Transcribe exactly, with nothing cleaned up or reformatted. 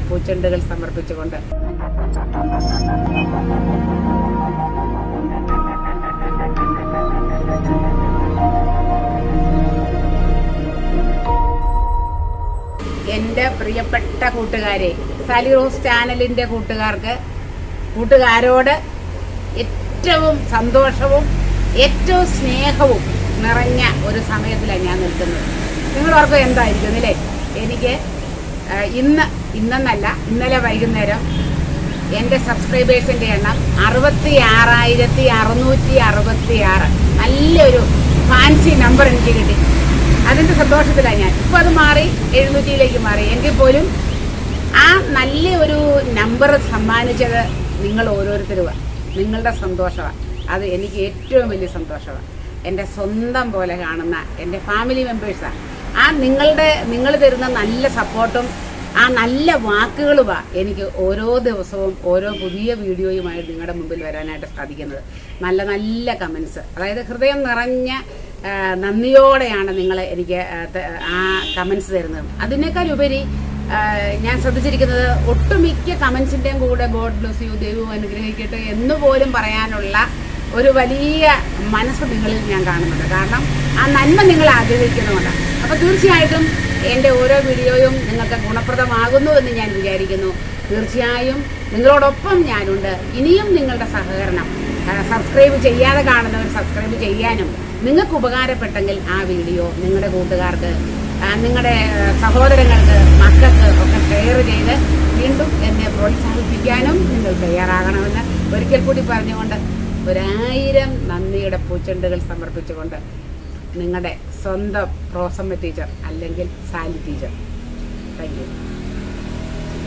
പൂച്ചെണ്ടുകൾ സമർപ്പിച്ചുകൊണ്ട് എൻ്റെ പ്രിയപ്പെട്ട കൂട്ടുകാരെ, സാലി റോസ് ചാനലിന്റെ കൂട്ടുകാർക്ക് കൂട്ടുകാരോട് ഏറ്റവും സന്തോഷവും ഏറ്റവും സ്നേഹവും നിറഞ്ഞ ഒരു സമയത്തിലാണ് ഞാൻ നിൽക്കുന്നത്. നിങ്ങളോർക്കും എന്തായിരിക്കും അല്ലേ? എനിക്ക് ഇന്ന് ഇന്നെന്നല്ല ഇന്നലെ വൈകുന്നേരം എൻ്റെ സബ്സ്ക്രൈബേഴ്സിന്റെ എണ്ണം അറുപത്തി ആറായിരത്തി അറുന്നൂറ്റി അറുപത്തി ആറ് നല്ലൊരു ഫാൻസി നമ്പർ എനിക്ക് കിട്ടി. അതിന്റെ സന്തോഷത്തിലാണ് ഞാൻ. ഇപ്പൊ അത് മാറി എഴുന്നൂറ്റിയിലേക്ക് മാറി. എങ്കിൽ പോലും ആ നല്ല ഒരു നമ്പർ സമ്മാനിച്ചത് നിങ്ങൾ ഓരോരുത്തരുമാണ്. നിങ്ങളുടെ സന്തോഷമാണ്. അത് എനിക്ക് ഏറ്റവും വലിയ സന്തോഷമാണ്. എൻ്റെ സ്വന്തം പോലെ കാണുന്ന എൻ്റെ ഫാമിലി മെമ്പേഴ്സാണ്. ആ നിങ്ങളുടെ നിങ്ങൾ തരുന്ന നല്ല സപ്പോർട്ടും ആ നല്ല വാക്കുകളുമാണ് എനിക്ക് ഓരോ ദിവസവും ഓരോ പുതിയ വീഡിയോയുമായി നിങ്ങളുടെ മുമ്പിൽ വരാനായിട്ട് സാധിക്കുന്നത്. നല്ല നല്ല കമൻസ്, അതായത് ഹൃദയം നിറഞ്ഞ നന്ദിയോടെയാണ് നിങ്ങൾ എനിക്ക് ആ കമൻസ് തരുന്നത്. അതിനേക്കാൾ ഉപരി ഞാൻ ശ്രദ്ധിച്ചിരിക്കുന്നത് ഒട്ടുമിക്ക കമൻസിന്റെയും കൂടെ ഗോഡ് ബ്ലെസ് യു, ദൈവം അനുഗ്രഹിക്കട്ടെ എന്ന് പോലും പറയാനുള്ള ഒരു വലിയ മനസ്സ് നിങ്ങളിൽ ഞാൻ കാണുന്നുണ്ട്. കാരണം ആ നന്മ നിങ്ങൾ ആഗ്രഹിക്കുന്നുണ്ട്. അപ്പൊ തീർച്ചയായിട്ടും എൻ്റെ ഓരോ വീഡിയോയും നിങ്ങൾക്ക് ഗുണപ്രദമാകുന്നു എന്ന് ഞാൻ വിചാരിക്കുന്നു. തീർച്ചയായും നിങ്ങളോടൊപ്പം ഞാനുണ്ട്. ഇനിയും നിങ്ങളുടെ സഹകരണം, സബ്സ്ക്രൈബ് ചെയ്യാതെ കാണുന്നവർ സബ്സ്ക്രൈബ് ചെയ്യാനും, നിങ്ങൾക്ക് ഉപകാരപ്പെട്ടെങ്കിൽ ആ വീഡിയോ നിങ്ങളുടെ കൂട്ടുകാർക്ക്, നിങ്ങളുടെ സഹോദരങ്ങൾക്ക്, മക്കൾക്ക് ഒക്കെ ഷെയർ ചെയ്ത് വീണ്ടും എന്നെ പ്രോത്സാഹിപ്പിക്കാനും നിങ്ങൾ തയ്യാറാകണമെന്ന് ഒരിക്കൽ കൂടി പറഞ്ഞുകൊണ്ട് ഒരായിരം നന്ദിയുടെ പൂച്ചെണ്ടുകൾ സമർപ്പിച്ചുകൊണ്ട് നിങ്ങളുടെ സ്വന്തം റോസമ്മ ടീച്ചർ അല്ലെങ്കിൽ സാലി ടീച്ചർ. Thank U.